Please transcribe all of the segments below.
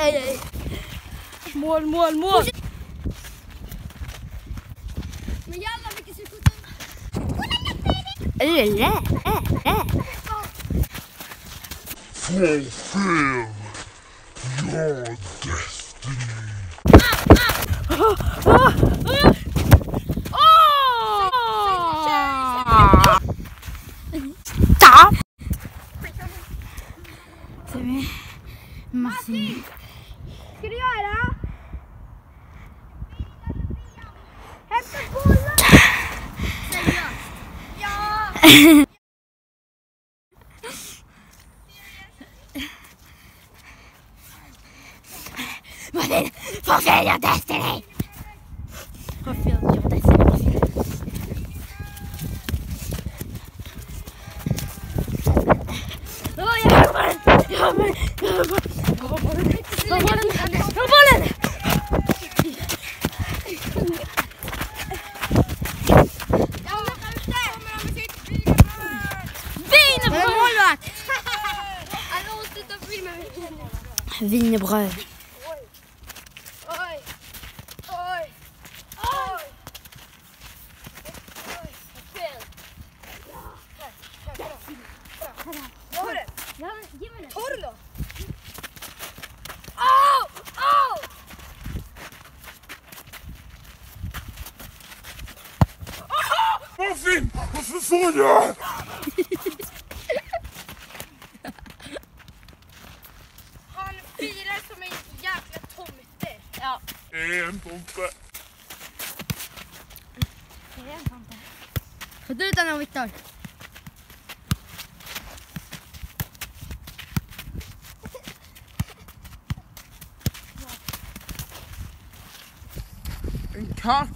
aj. Mål. Men jävlar vilken psykoton. Fulfill your destiny. Stop! Martin, ska du göra? Hämta bollen! Seriöst? Ja! Martin, fulfill your destiny! Fulfill your destiny. Jag har bollen! Wienerbröd. Oj. Fel. Var det? Ja, ge mig det. Ta det då. Martin, varför får jag? Han firar som en jävla tomte. Ja. En tomte. Det är en tomte. Skjut ut den här, Viktor. En katt.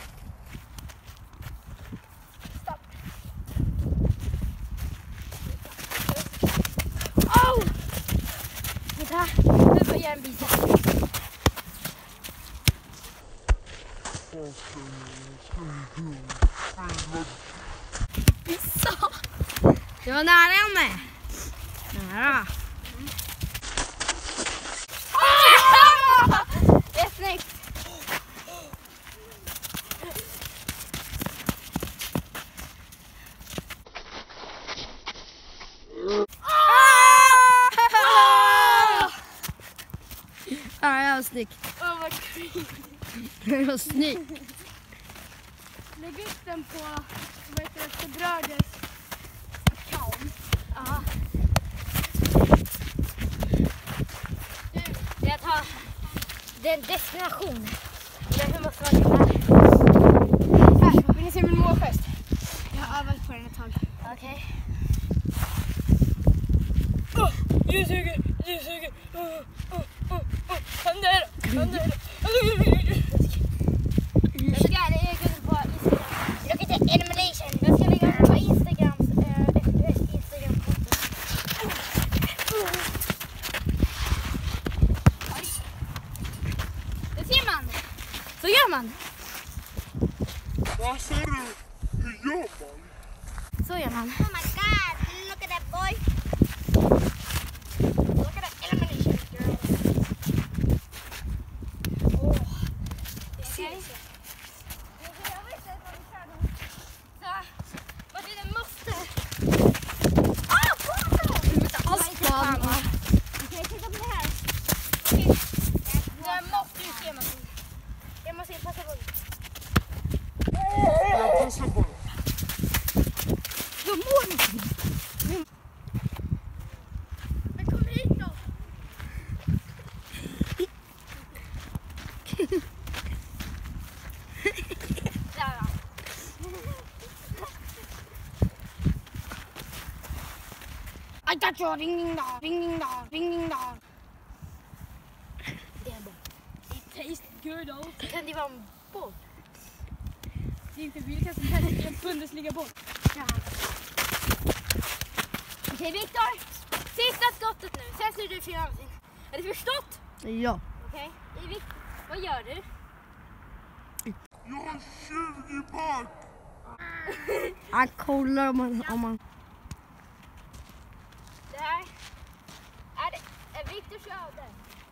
Vänta, nu får jag en bit. Pissa! Det var nära henne. Nära. Det är snyggt. Ja, jag var snygg. Åh, vad kul. Det var snygg. Lägg upp den på, vad heter det, Efterbrödets account. Ja. Jag tar den destination. Därför måste vara Här, vill ni se min målgest? Jag har övat på den ett tag. okej. Jag suger. Han där. Jag ska lägga upp på Instagram. Look at the animation. Jag ska lägga upp på Instagrams Instagram-konto. Det ser man. Så gör man. Vad sa du? Hur gör man? Så gör man. Oh my god, look at that boy. Look at that animation, girl. Det ser inte. Jag visste att de körde. Vad är det måste? Okej, titta på det här. Jag måste ju se Martin. Jag måste ju passa på. Jag passar på det. Jag mår inte. Men kom hit då. Där. I got you, ding ding dong, ding ding dong, ding ding dong. Det är bra. It tastes good also. Kan det vara en boll? Det är inte vilka som helst, det är en Bundesliga-boll. Ja. Okej, Viktor. Sista skottet nu. Sen ser du fyra Martin. Är du förstått? Ja. Okej. Vad gör du? Jag har 20 back. Han kollar om man... Det här är Viktors öde.